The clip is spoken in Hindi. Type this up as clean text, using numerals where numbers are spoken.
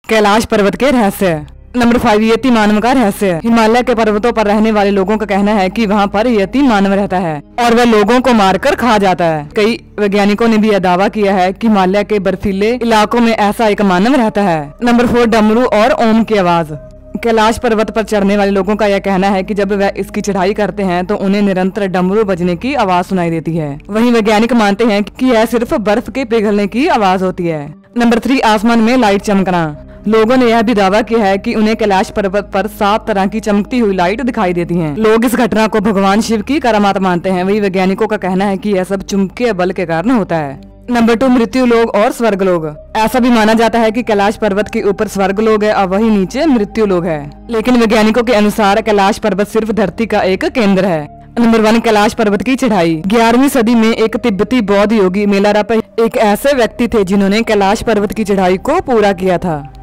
कैलाश पर्वत के रहस्य। नंबर 5, यति मानव का रहस्य। हिमालय के पर्वतों पर रहने वाले लोगों का कहना है कि वहाँ पर यति मानव रहता है और वह लोगों को मारकर खा जाता है। कई वैज्ञानिकों ने भी यह दावा किया है कि हिमालय के बर्फीले इलाकों में ऐसा एक मानव रहता है। नंबर 4, डमरू और ओम की आवाज। कैलाश पर्वत पर चढ़ने वाले लोगों का यह कहना है कि जब वह इसकी चढ़ाई करते हैं तो उन्हें निरंतर डमरू बजने की आवाज सुनाई देती है। वहीं वैज्ञानिक मानते हैं कि यह सिर्फ बर्फ के पिघलने की आवाज होती है। नंबर 3, आसमान में लाइट चमकना। लोगों ने यह भी दावा किया है कि उन्हें कैलाश पर्वत पर 7 तरह की चमकती हुई लाइट दिखाई देती हैं। लोग इस घटना को भगवान शिव की करामात मानते हैं। वही वैज्ञानिकों का कहना है कि यह सब चुंबकीय बल के कारण होता है। नंबर 2, मृत्यु लोग और स्वर्ग लोग। ऐसा भी माना जाता है कि कैलाश पर्वत के ऊपर स्वर्ग लोग है और वही नीचे मृत्यु लोग है, लेकिन वैज्ञानिकों के अनुसार कैलाश पर्वत सिर्फ धरती का एक केंद्र है। नंबर 1, कैलाश पर्वत की चढ़ाई। 11वीं सदी में एक तिब्बती बौद्ध योगी मेलारापा एक ऐसे व्यक्ति थे जिन्होंने कैलाश पर्वत की चढ़ाई को पूरा किया था।